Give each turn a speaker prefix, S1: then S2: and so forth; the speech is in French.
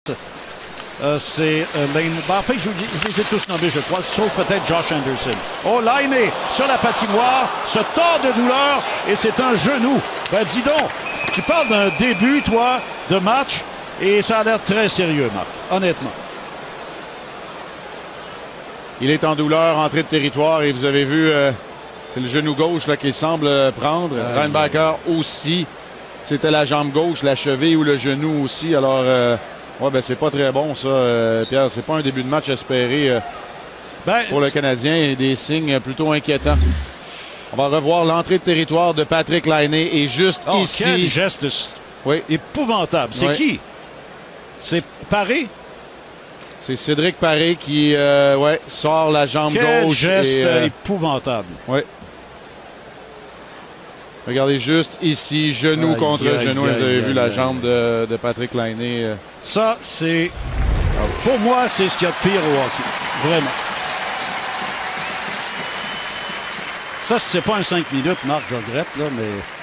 S1: C'est Lane. Ben, en fait, je les ai tous nommés, je crois, sauf peut-être Josh Anderson. Oh, Laine sur la patinoire, se tord de douleur et c'est un genou. Ben, dis donc, tu parles d'un début, toi, de match et ça a l'air très sérieux, Marc, honnêtement.
S2: Il est en douleur, entrée de territoire et vous avez vu, c'est le genou gauche là, qu'il semble prendre. Reinbacker aussi. C'était la jambe gauche, la cheville ou le genou aussi. Alors, ouais, ben, c'est pas très bon, ça, Pierre. C'est pas un début de match espéré pour le Canadien et des signes plutôt inquiétants. On va revoir l'entrée de territoire de Patrik Laine et juste ici.
S1: Quel geste épouvantable. C'est qui? C'est Paré?
S2: C'est Cédric Paré qui sort la jambe
S1: Quel
S2: gauche.
S1: Geste épouvantable.
S2: Oui. Regardez juste ici, genou contre genou. Vous avez vu la jambe de Patrik Laine.
S1: Ça, c'est... Pour moi, c'est ce qu'il y a de pire au hockey. Vraiment. Ça, c'est pas un 5 minutes, Marc, je regrette, là, mais...